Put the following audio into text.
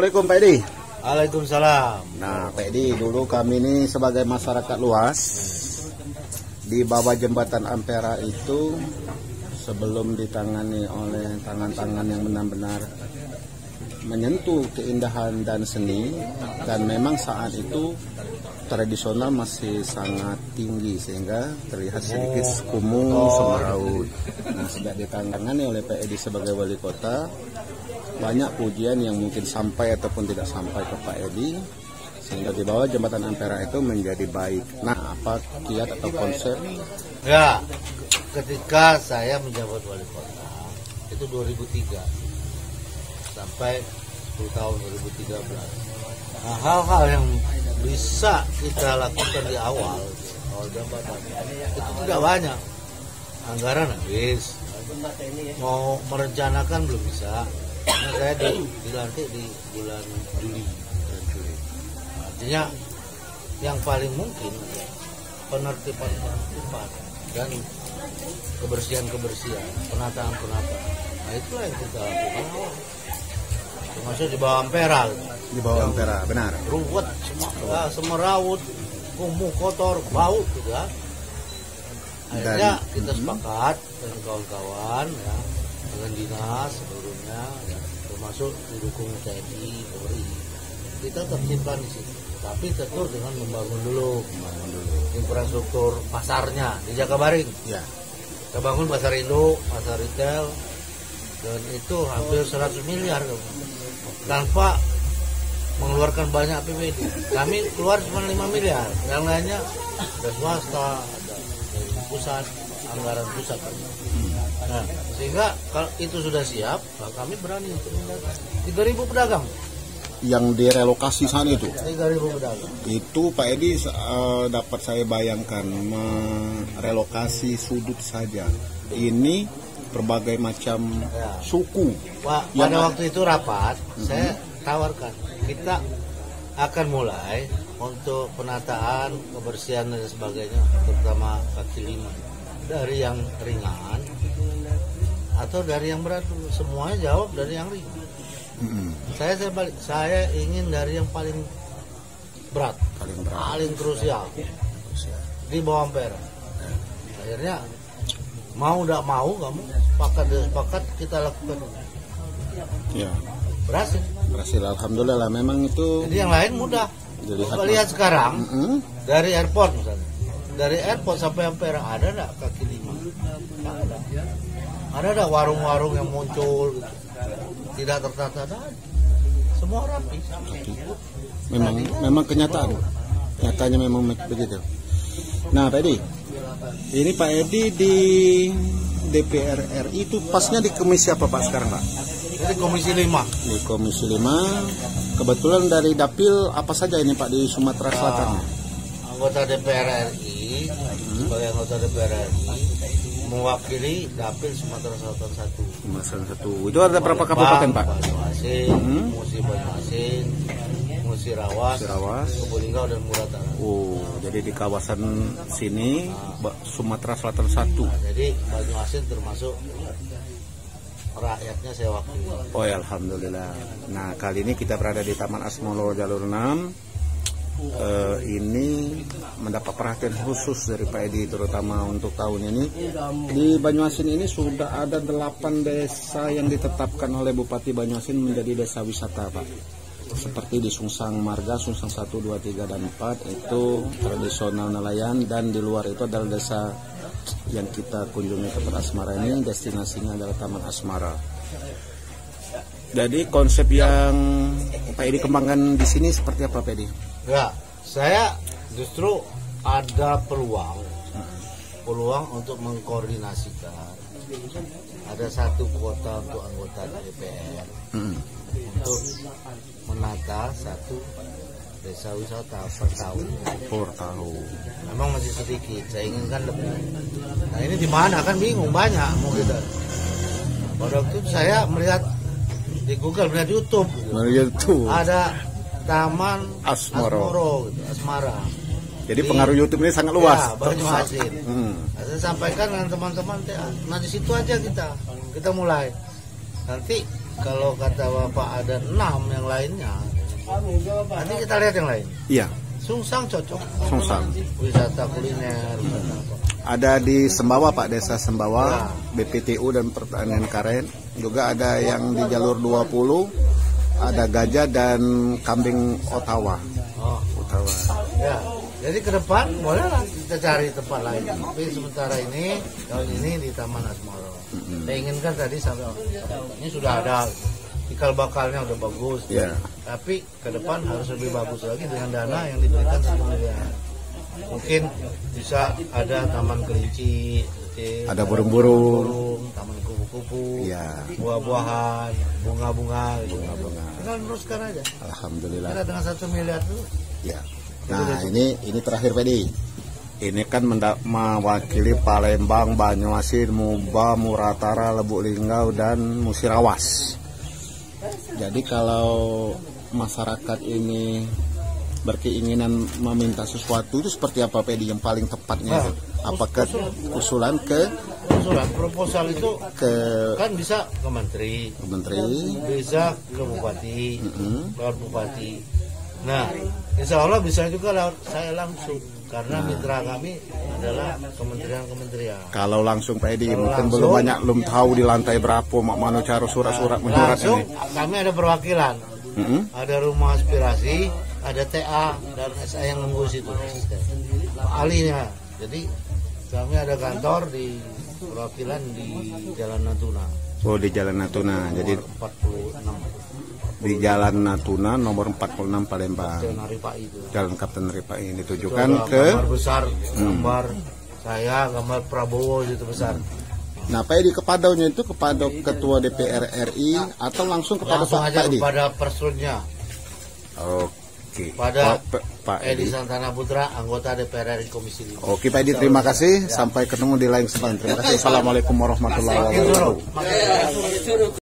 Assalamualaikum Pak Edi. Waalaikumsalam. Nah Pak Edi, dulu kami ini sebagai masyarakat luas di bawah jembatan Ampera itu, sebelum ditangani oleh tangan-tangan yang benar-benar menyentuh keindahan dan seni, dan memang saat itu tradisional masih sangat tinggi sehingga terlihat sedikit kumuh semeraut. Nah, sejak ditangani oleh Pak Edi sebagai wali kota, banyak pujian yang mungkin sampai ataupun tidak sampai ke Pak Edi, sehingga di bawah jembatan Ampera itu menjadi baik. Nah, apa kiat atau konsep? Ya, ketika saya menjabat wali kota itu 2003 sampai 10 tahun 2013. Nah, hal-hal yang bisa kita lakukan di awal jabatan itu tidak banyak. Anggaran habis, mau merencanakan belum bisa. Karena saya dilantik di bulan Juli. Artinya yang paling mungkin penertiban dan kebersihan, penataan. Nah, itulah yang kita lakukan awal. Termasuk di bawah Ampera. Di bawah Ampera, benar. Ruwet, semerawut, kumuh, kotor, bau juga. Akhirnya kita sepakat dengan kawan-kawan, ya, dengan dinas seluruhnya, ya, termasuk didukung TNI, Polri. Kita tertipkan di situ, tapi tentu dengan membangun dulu infrastruktur pasarnya di Jakabaring. Ya. Kita bangun pasar induk, pasar retail, dan itu hampir 100 miliar tanpa mengeluarkan banyak APBD. Kami keluar cuma 5 miliar, yang lainnya ada swasta, ada pusat, anggaran pusat. Nah, sehingga kalau itu sudah siap, nah kami berani untuk mendatang 3.000 pedagang Yang direlokasi saat itu. 3.000 pedagang. Itu Pak Edi dapat saya bayangkan merelokasi sudut saja. Ini berbagai macam suku. Pada waktu itu rapat, saya tawarkan kita akan mulai untuk penataan, kebersihan dan sebagainya, terutama kaki lima, dari yang ringan atau dari yang berat dulu. Semuanya jawab dari yang ringan. Saya ingin dari yang paling berat, paling krusial di bawah Ampera. Akhirnya mau tidak mau kamu sepakat kita lakukan. Ya. Berhasil, alhamdulillah. Memang itu. Jadi yang lain mudah. Coba lihat sekarang dari airport misalnya, dari airport sampai Ampera ada enggak kaki lima? Ada enggak warung-warung yang muncul gitu? Tidak tertata, ada. Semua rapi. Memang kenyataan. Nyatanya memang begitu. Nah, Pak Edi, ini Pak Edi di DPR RI itu pasnya di komisi apa Pak sekarang Pak? Di komisi 5. Di komisi 5. Kebetulan dari dapil apa saja ini Pak di Sumatera Selatan? Anggota DPR RI, sebagai anggota DPR RI mewakili dapil Sumatera Selatan 1. Itu ada berapa kabupaten Pak? Banyuasin, Musi Banyuasin, Musi Rawas, Kebulingau dan Muratara. Oh, jadi di kawasan sini Sumatera Selatan 1. Nah, jadi Banyuasin termasuk rakyatnya saya wakili. Oh ya, alhamdulillah. Nah, kali ini kita berada di Taman Asmoro Jalur 6. Ini mendapat perhatian khusus dari Pak Edi, terutama untuk tahun ini. Di Banyuasin ini sudah ada 8 desa yang ditetapkan oleh Bupati Banyuasin menjadi desa wisata Pak. Seperti di Sungsang Marga, Sungsang 1, 2, 3, dan 4 itu tradisional nelayan, dan di luar itu adalah desa yang kita kunjungi ke Tempat Asmara ini, destinasinya adalah Taman Asmara. Jadi konsep yang Pak Edi kembangkan di sini seperti apa Pak Edi? Ya, saya justru ada peluang untuk mengkoordinasikan. Ada satu kuota untuk anggota DPR untuk menata satu desa wisata per tahun. Memang masih sedikit, saya inginkan lebih. Nah, ini di mana kan bingung, banyak mau kita. Pada waktu itu saya melihat di Google, melihat YouTube. Ada Taman Asmoro gitu, Asmara. Jadi pengaruh YouTube ini sangat luas. Ya, Banyuasin. Saya sampaikan dengan teman-teman, nah di situ aja kita mulai. Nanti kalau kata Bapak ada 6 yang lainnya, nanti kita lihat yang lain. Iya. Sungsang cocok. Sungsang. Wisata kuliner. Wisata apa. Ada di Sembawa Pak, Desa Sembawa, BPTU dan Pertanian Karen. Juga ada yang di jalur 20, ada gajah dan kambing Ottawa. Oh. Ottawa. Ya, jadi ke depan bolehlah kita cari tempat lain. Tapi sementara ini, tahun ini di Taman Asmoro. Saya inginkan tadi sampai ini sudah ada cikal bakalnya udah bagus. Yeah. Tapi ke depan harus lebih bagus lagi dengan dana yang diberikan 1 miliar. Mungkin bisa ada taman kelinci, ada burung-burung, taman kupu-kupu, yeah, buah-buahan, bunga-bunga, gitu. Tinggal teruskan aja. Alhamdulillah. Kita dengan 1 miliar itu. Ya. Nah ini terakhir Pedi. Ini kan mewakili Palembang, Banyuasin, Muba, Muratara, Lubuk Linggau dan Musirawas. Jadi kalau masyarakat ini berkeinginan meminta sesuatu itu seperti apa Pedi yang paling tepatnya? Apakah usulan proposal itu ke kan bisa ke menteri, bisa ke bupati, lewat bupati. Nah, insya Allah bisa juga lewat saya langsung karena mitra kami adalah kementerian-kementerian. Kalau langsung Pedi mungkin belum banyak, belum tahu di lantai berapa mak manu cara surat-surat menyurat ini. Kami ada perwakilan, ada rumah aspirasi, ada TA dan SA yang nunggu situ, ahlinya. Jadi kami ada kantor di perwakilan di Jalan Natuna. Oh, di Jalan Natuna. Jadi 46. Di Jalan Natuna nomor 46 Palembang. Jalan Kapten Ripai ditujukan ke gambar besar, gambar saya, gambar Prabowo itu besar. Nah, Pak Edi kepadanya itu kepada Ketua DPR RI atau langsung kepada langsung Pak aja Edi? Kepada personnya. Oke. Pada Pak Edi Santana Putra, anggota DPR RI Komisi 5. Oke, Pak Edi, terima kasih. Sampai ketemu di lain kesempatan. Terima kasih. Assalamualaikum warahmatullahi wabarakatuh.